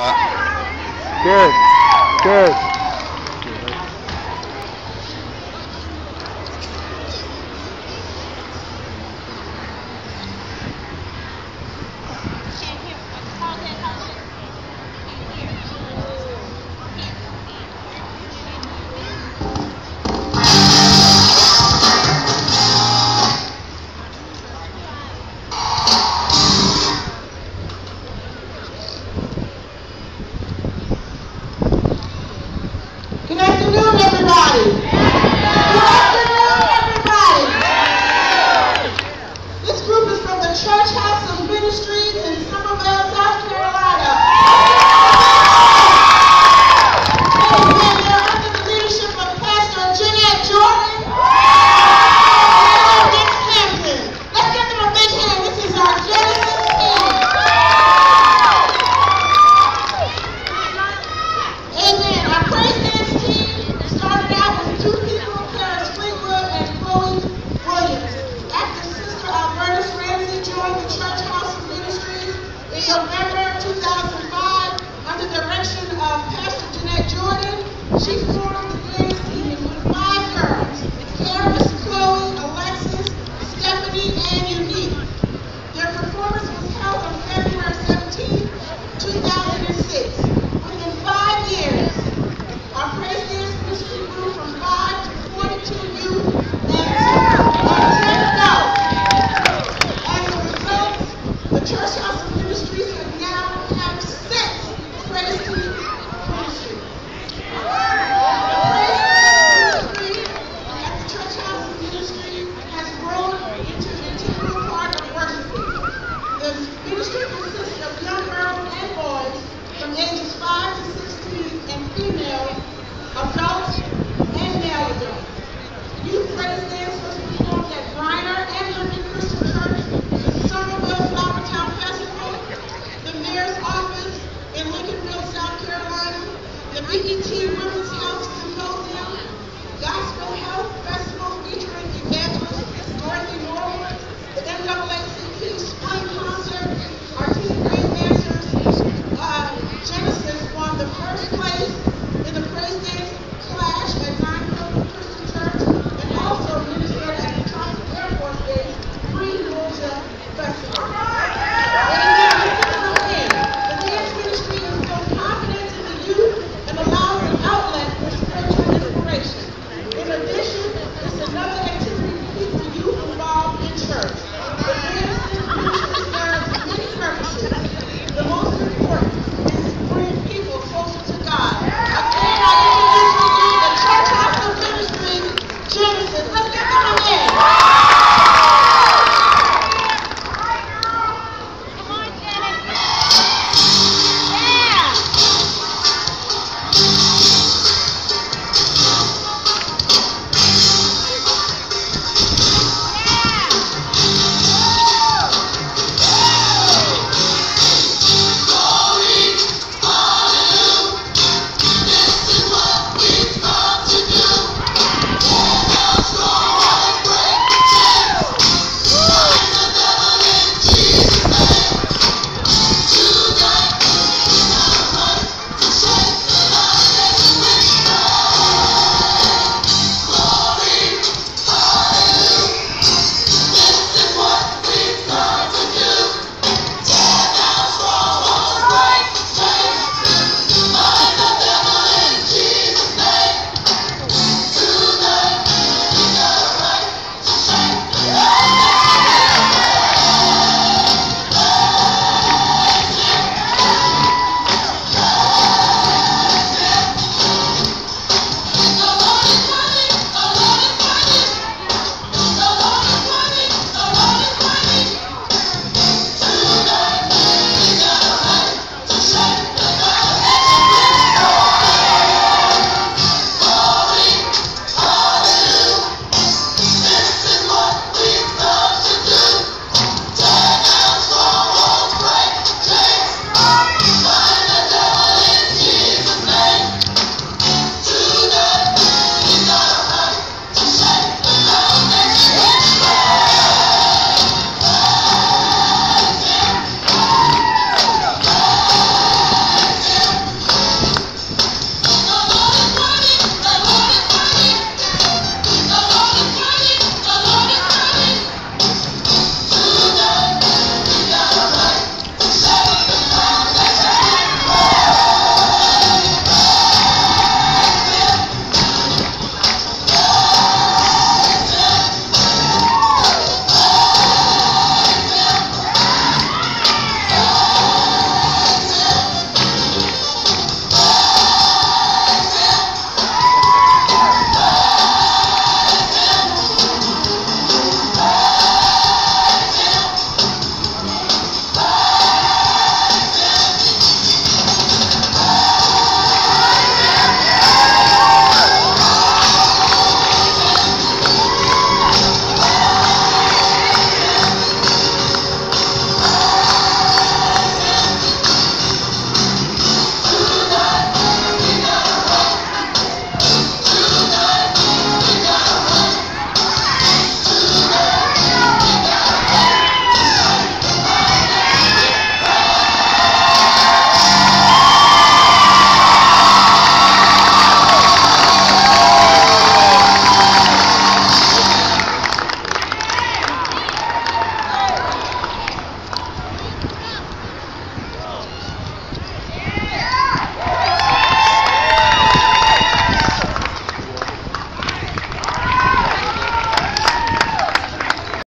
Good. Good. Good afternoon, everybody. Good afternoon, everybody. This group is from the Church House of Ministries in Somerville, South Carolina. Amen. They're under the leadership of Pastor Jeanette Jordan and Nick Hampton. Let's give them a big hand. This is our Genesis team. Amen. Our praise dance team started out with two people, Paris Fleetwood and Chloe Williams. After Sister Alberta Ramsey joined the Church House of Ministries in November 2005 under the direction of Pastor Jeanette Jordan, she formed